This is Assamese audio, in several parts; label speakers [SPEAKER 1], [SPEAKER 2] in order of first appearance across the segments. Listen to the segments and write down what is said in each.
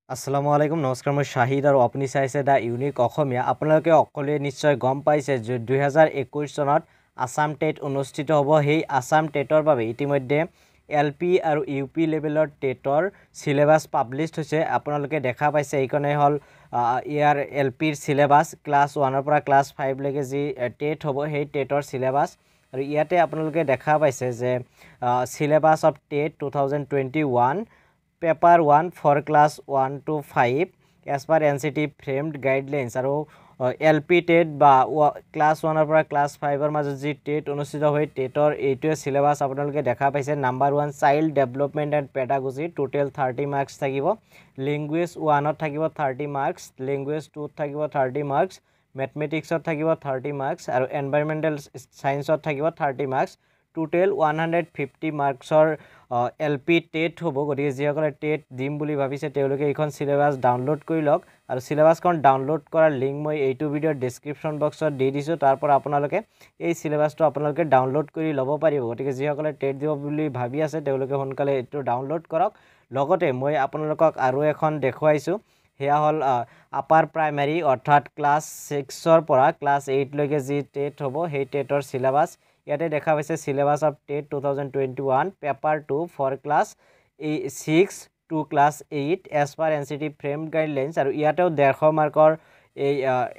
[SPEAKER 1] আসসালামু আলাইকুম নমস্কাৰ মই শাহিদ আৰু আপুনি চাইছে দা ইউনিক অসমীয়া আপোনালোকে অকলে নিশ্চয় গম পাইছে যে 2021 চনত আসাম টেট অনুষ্ঠিত হ'ব সেই আসাম টেটৰ বাবে ইতিমধ্যে এলপি আৰু ইউপি লেভেলৰ টেটৰ সিলেবাস পাবলিশড হৈছে আপোনালোকে দেখা পাইছে এইখনে হল ইয়াৰ এলপিৰ সিলেবাস ক্লাস 1 ৰ পৰা ক্লাস 5 লৈকে যি টেট হ'ব সেই টেটৰ সিলেবাস আৰু ইয়াতে আপোনালোকে দেখা পাইছে যে syllabus of TET 2021 Paper 1 for class 1 to 5 as per NCT framed guidelines আৰু LP TET বা class 1 ৰ পৰা class 5 ৰ মাজত যি TET অনুষ্ঠিত হৈ TETৰ এইটোৱে সিলেবাস আপোনালোকে দেখা পাইছে number 1 child development and pedagogy total 30 marks থাকিব ল্যাঙ্গুৱেজ 1 ত থাকিব 30 মাৰ্কস ল্যাঙ্গুৱেজ 2 ত থাকিব 30 মাৰ্কস ম্যাথমেটিক্সত থাকিব 30 মাৰ্কস আৰু এনভাইৰনমেন্টাল সায়েন্সত থাকিব 30 মাৰ্কস টোটাল 150 মাৰ্কসৰ এলপি টেট হ'ব গতিকে যিসকলে টেট দিম বুলি ভাবিছে তেওঁলোকে এইখন সিলেবাস ডাউনলোড কৰি লওক আৰু সিলেবাসখন ডাউনলোড কৰাৰ লিংক মই এইটো ভিডিঅ'ৰ ডেসক্ৰিপচন বক্সত দি দিছো তাৰ পৰা আপোনালোকে এই সিলেবাসটো আপোনালোকে ডাউনলোড কৰি ল'ব পাৰিব গতিকে যিসকলে টেট দিব বুলি ভাবি আছে তেওঁলোকে সোনকালে এইটো ডাউনলোড কৰক লগতে মই আপোনালোকক আৰু এখন দেখুৱাইছো হেয়া হল আপাৰ প্ৰাইমাৰী অৰ্থাৎ ক্লাস 6 ৰ পৰা ক্লাস 8 লৈকে যি টেট হ'ব সেই টেটৰ সিলেবাস ইয়াতে দেখা পাইছে syllabus of TET 2021 paper 2 for class 6 to class 8 as per NCT framed guidelines আৰু ইয়াতেও 150 মাৰ্কৰ এই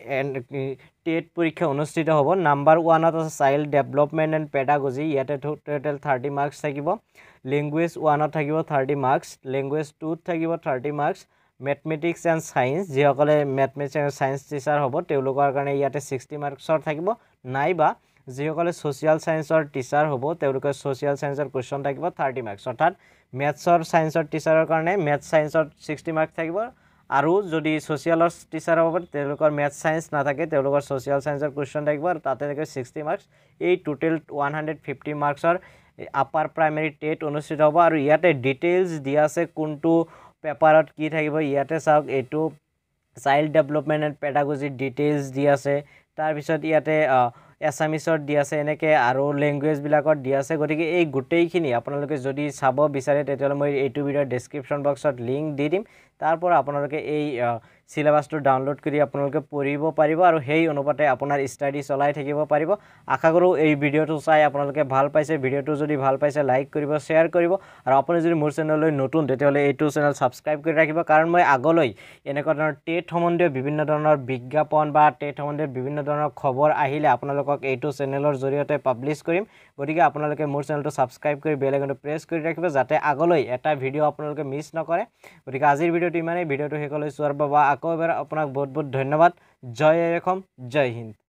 [SPEAKER 1] টেট পৰীক্ষা অনুষ্ঠিত হ'ব নাম্বাৰ 1 ত আছে চাইল্ড ডেভেলপমেন্ট এণ্ড পেডাগজি ইয়াতে টোটাল 30 মাৰ্কস থাকিব ল্যাঙ্গুৱেজ 1 ত থাকিব 30 মাৰ্কস ল্যাঙ্গুৱেজ 2 ত থাকিব 30 মাৰ্কস ম্যাথমেটিক্স এণ্ড সায়েন্স যিসকলে ম্যাথমেটিক্স এণ্ড সায়েন্স টিচাৰ হ'ব তেওঁলোকৰ কাৰণে ইয়াতে 60 মাৰ্কসৰ থাকিব নাইবা যিসকলে সোশিয়াল সায়েন্সৰ টিচাৰ হ'ব তেওঁলোকৰ সোশিয়াল সায়েন্সৰ কোৱেশ্চন থাকিব 30 মাৰ্কস অৰ্থাৎ ম্যাথছৰ সায়েন্সৰ টিচাৰৰ কাৰণে ম্যাথ সায়েন্সৰ 60 মাৰ্কস থাকিব আৰু যদি সোশিয়ালৰ টিচাৰ হ'ব তেওঁলোকৰ ম্যাথ সায়েন্স নাথাকে তেওঁলোকৰ সোশিয়াল সায়েন্সৰ কোৱেশ্চন থাকিব আৰু তাতে থাকে 60 মাৰ্কস এই টোটাল 150 মাৰ্কসৰ আপাৰ প্ৰাইমাৰী টেট অনুষ্ঠিত হ'ব আৰু ইয়াতে ডিটেইলছ দিয়া আছে কোনটো পেপাৰত কি থাকিব ইয়াতে চাওক এটো child development and pedagogy details দিয়া আছে তাৰ পিছত ইয়াতে এছামিছৰ দি আছে এনেকে আৰু ল্যাঙ্গুৱেজ বিলাকত দি আছে গতিকে এই গুটেইখিনি আপোনালোকে যদি চাব বিচাৰে তেতিয়ালে মই এইটো ভিডিঅ'ৰ ডেসক্ৰিপচন বক্সত লিংক দি দিম তাৰ পৰা আপোনালোকে এই সিলেবাসটো ডাউনলোড কৰি আপোনালোকে পঢ়িব পাৰিব আৰু সেই অনুপাতে আপোনাৰ ষ্টাডি চলাই থাকিব পাৰিব আশা কৰো এই ভিডিঅ'টো চাই আপোনালোকে ভাল পাইছে ভিডিঅ'টো যদি ভাল পাইছে লাইক কৰিব শেয়াৰ কৰিব আৰু আপুনি যদি মোৰ চেনেললৈ নতুন তেতিয়ালে এইটো চেনেল সাবস্ক্ৰাইব কৰি ৰাখিব কাৰণ মই আগলৈ এনেকুৱা ধৰণৰ টেট সম্বন্ধীয় বিভিন্ন ধৰণৰ বিজ্ঞাপন বা টেট সম্বন্ধীয় বিভিন্ন ধৰণৰ খবৰ আহিলে আপোনালোকক এইটো চেনেলৰ জৰিয়তে পাবলিশ কৰিম গতিকে আপোনালোকে মোৰ চেনেলটো সাবস্ক্ৰাইব কৰি বেল আইকনটো প্ৰেছ কৰি ৰাখিব যাতে আগলৈ এটা ভিডিঅ' আপোনালোকে মিছ নকৰে গতিকে আজিৰ ভিডিঅ'টো ইমানেই ভিডিঅ'টো শেষলৈ চোৱাৰ বাবে আকৌ এবাৰ আপোনাক বহুত বহুত ধন্যবাদ জয় অসম জয় হিন্দ